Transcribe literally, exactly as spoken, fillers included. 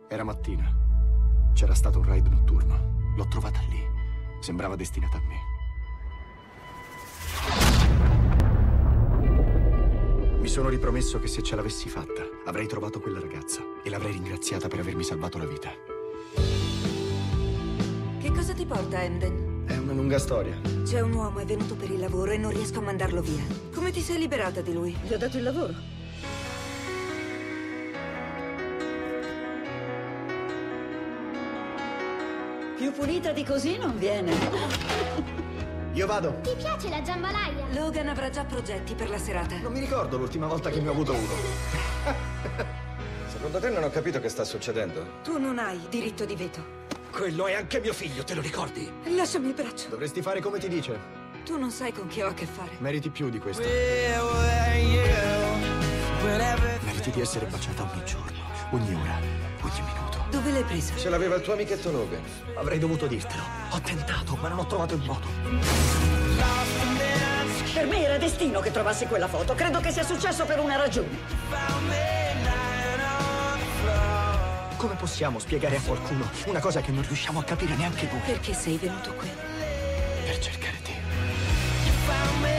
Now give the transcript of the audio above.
Era mattina. C'era stato un raid notturno. L'ho trovata lì. Sembrava destinata a me. Mi sono ripromesso che se ce l'avessi fatta, avrei trovato quella ragazza e l'avrei ringraziata per avermi salvato la vita. Che cosa ti porta, Emden? È una lunga storia. C'è un uomo, è venuto per il lavoro e non riesco a mandarlo via. Come ti sei liberata di lui? Gli ho dato il lavoro. Più pulita di così non viene. Io vado. Ti piace la jambalaya? Logan avrà già progetti per la serata. Non mi ricordo l'ultima volta che ne ho avuto uno. Secondo te non ho capito che sta succedendo? Tu non hai diritto di veto. Quello è anche mio figlio, te lo ricordi? Lasciami il braccio. Dovresti fare come ti dice. Tu non sai con chi ho a che fare. Meriti più di questo. Meriti di essere baciata ogni giorno, ogni ora, ogni minuto. Dove l'hai presa? Ce l'aveva il tuo amichetto Logan. Avrei dovuto dirtelo. Ho tentato, ma non ho trovato il modo. Per me era destino che trovassi quella foto. Credo che sia successo per una ragione. Come possiamo spiegare a qualcuno una cosa che non riusciamo a capire neanche noi? Perché sei venuto qui? Per cercare te.